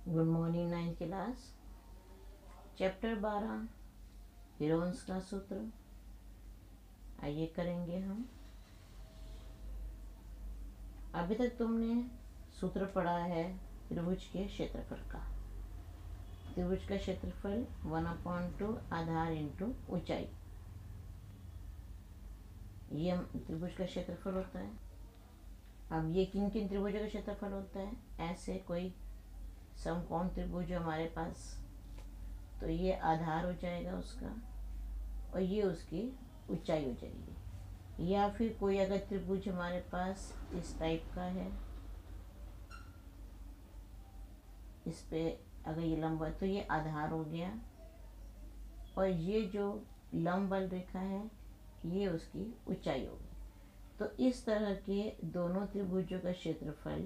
Good morning 9th class. Chapter 12 Heron's का सूत्र। आइए करेंगे हम। अभी तक तुमने सूत्र पढ़ा है त्रिभुज के क्षेत्रफल का। त्रिभुज का क्षेत्रफल 1/2 आधार इंटू ऊंचाई, ये त्रिभुज का क्षेत्रफल होता है। अब ये किन किन त्रिभुजों का क्षेत्रफल होता है? ऐसे कोई समकोण त्रिभुज हमारे पास, तो ये आधार हो जाएगा उसका और ये उसकी ऊंचाई हो जाएगी। या फिर कोई अगर त्रिभुज हमारे पास इस टाइप का है, इस पे अगर ये लंब है तो ये आधार हो गया, और ये जो लंब वाली रेखा है ये उसकी ऊंचाई होगी। तो इस तरह के दोनों त्रिभुजों का क्षेत्रफल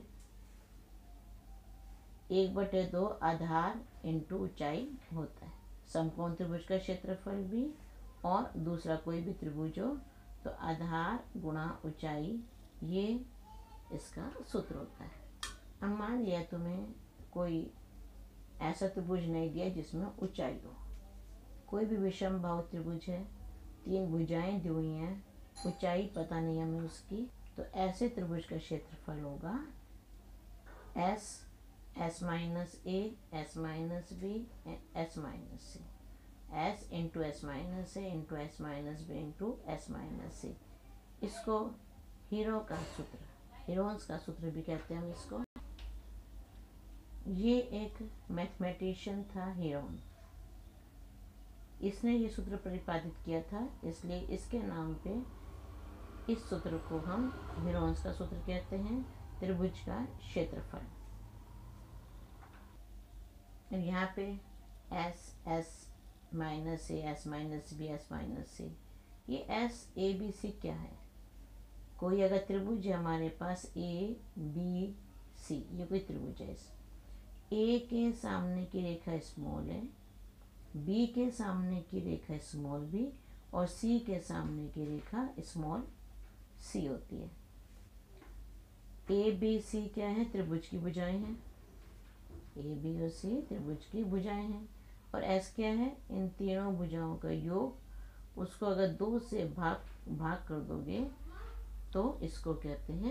1/2 आधार इंटू ऊंचाई होता है। समकोण त्रिभुज का क्षेत्रफल भी और दूसरा कोई भी त्रिभुज हो तो आधार गुणा ऊंचाई, ये इसका सूत्र होता है। अब मान लिया तुम्हें कोई ऐसा त्रिभुज नहीं दिया जिसमें ऊंचाई हो, कोई भी विषम बाहु त्रिभुज है, 3 भुजाएं दी हुई हैं, ऊंचाई पता नहीं हमें उसकी, तो ऐसे त्रिभुज का क्षेत्रफल होगा S, S minus A, S minus B, S minus C. S into S minus A into S minus B into S minus C. इसको हीरो का सूत्र, हीरोन्स का सूत्र भी कहते हैं हम इसको। ये एक मैथमेटिशियन था हीरोन, इसने ये सूत्र प्रतिपादित किया था, इसलिए इसके नाम पे इस सूत्र को हम हीरोन्स का सूत्र कहते हैं, त्रिभुज का क्षेत्रफल। यहाँ पे S, S minus A, S minus B, S minus C, ये एस ए बी सी क्या है? कोई अगर त्रिभुज है हमारे पास ए बी सी, ये कोई त्रिभुज है, इस ए के सामने की रेखा स्मॉल है, बी के सामने की रेखा स्मॉल बी, और सी के सामने की रेखा स्मॉल सी होती है। ए बी सी क्या है? त्रिभुज की भुजाएं हैं। ए बी और सी त्रिभुज की भुजाएं हैं। और एस क्या है? इन तीनों भुजाओं का योग। उसको अगर 2 से भाग कर दोगे तो इसको कहते हैं,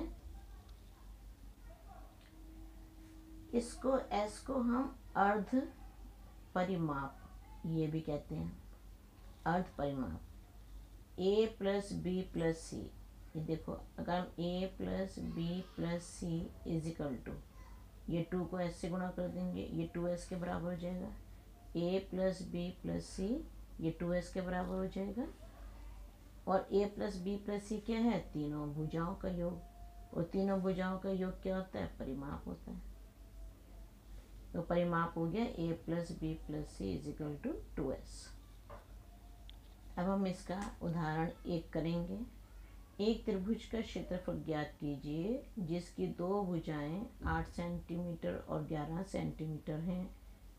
इसको एस को हम अर्ध परिमाप ये भी कहते हैं, अर्ध परिमाप। A plus B plus C, ये देखो अगर हम A plus B plus C is equal to, ये 2 को एस से गुणा कर देंगे, ये 2s के बराबर हो जाएगा। A plus B plus C, ये 2s के बराबर हो जाएगा। और A plus B plus C क्या है? तीनों भुजाओं का योग, और तीनों भुजाओं का योग क्या होता है? परिमाप होता है। तो परिमाप हो गया A plus B plus C is equal to 2s। अब हम इसका उदाहरण 1 करेंगे। एक त्रिभुज का क्षेत्रफल ज्ञात कीजिए जिसकी 2 भुजाएं 8 सेंटीमीटर और 11 सेंटीमीटर हैं,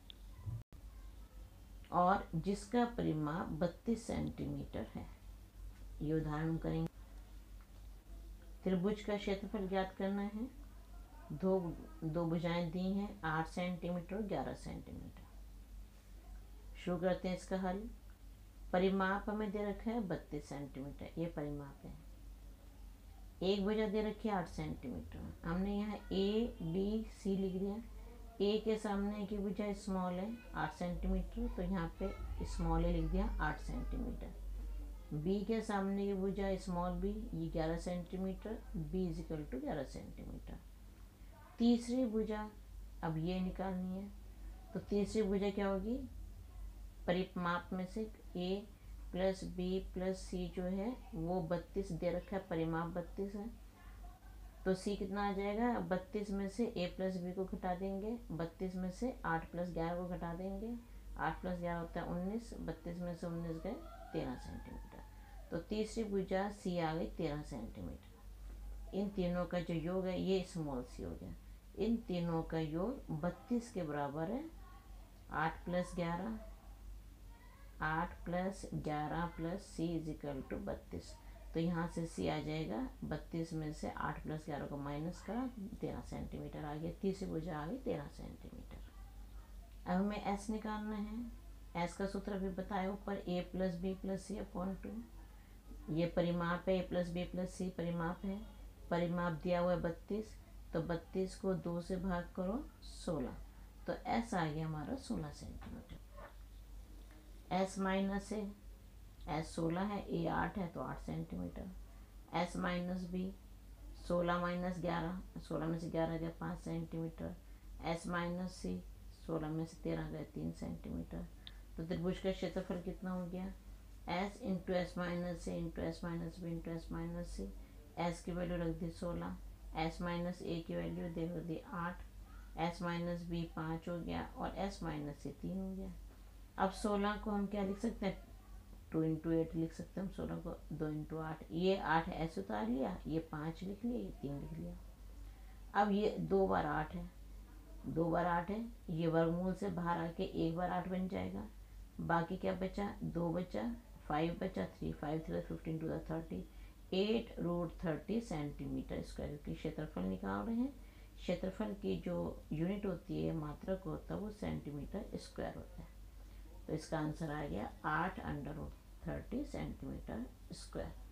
और जिसका परिमाप 32 सेंटीमीटर है। ये उदाहरण करेंगे। त्रिभुज का क्षेत्रफल ज्ञात करना है, दो भुजाएं दी हैं 8 सेंटीमीटर और 11 सेंटीमीटर। शुरू करते हैं इसका हल। परिमाप हमें दे रखा है 32 सेंटीमीटर, ये परिमाप है। एक भुजा दे रखी है 8 सेंटीमीटर, हमने यहाँ ए बी सी लिख दिया। ए के सामने की भुजा स्मॉल है 8 सेंटीमीटर, तो यहाँ पे स्मॉल ए लिख दिया 8 सेंटीमीटर। बी के सामने की भुजा स्मॉल बी, ये 11 centimetre, B is equal to 11 centimetre. तीसरी भुजा अब ये निकालनी है, तो तीसरी भुजा क्या होगी? परिमाप में से A plus B plus C जो है वो 32 दे रखा है, परिमाप 32 है, तो सी कितना आ जाएगा? 32 में से ए प्लस बी को घटा देंगे, 32 में से 8 प्लस 11 को घटा देंगे, 8 प्लस 11 होता है 19, 32 में से 19 गए 13 सेंटीमीटर। तो तीसरी भुजा सी आ गई 13 सेंटीमीटर। इन तीनों का जो योग है ये स्मॉल सी हो गया। इन तीनों का योग 32 के बराबर है। 8 plus 11, 8 plus 11 plus C is equal to 32। तो यहाँ से सी आ जाएगा 32 में से 8 प्लस 11 को माइनस करा, 13 सेंटीमीटर आ गया। तीसरी भुजा आ गई 13 सेंटीमीटर। अब हमें एस निकालना है। एस का सूत्र अभी बताया ऊपर, A plus B plus C upon 2। ये परिमाप है, A plus B plus C परिमाप है। परिमाप दिया हुआ है 32, तो 32 को 2 से भाग करो 16, तो एस आ गया हमारा 16 सेंटीमीटर। एस माइनस है, एस 16 है, ए 8 है, तो 8 centimetre. S minus B, 16 minus 11, 16 में से 11 गया 5 सेंटीमीटर। एस माइनस सी, 16 में से 13 गए 3 सेंटीमीटर। तो त्रिभुज का क्षेत्रफल कितना हो गया, S into S minus C into S minus B into S minus C. S की वैल्यू रख दी 16, एस माइनस ए की वैल्यू दे दी 8, एस माइनस बी 5 हो गया और एस माइनस सी 3 हो गया। अब 16 को हम क्या लिख सकते हैं, 2 इंटू 8 लिख सकते हैं हम 16 को, 2 इंटू 8, ये 8 ऐसे उतार लिया, ये 5 लिख लिया, ये 3 लिख लिया। अब ये 2 बार 8 है, 2 बार 8 है, ये वर्गमूल से बाहर आके 1 बार 8 बन जाएगा। बाकी क्या बचा, 2 बचा, 5 बचा, 3 5 3 15 टू द 30, 8√30 सेंटीमीटर स्क्वायर की क्षेत्रफल निकाल रहे हैं। क्षेत्रफल की जो यूनिट होती है, मात्रक होता है, वो सेंटीमीटर स्क्वायर होता है। तो इसका आंसर आ गया 8√30 सेंटीमीटर स्क्वायर।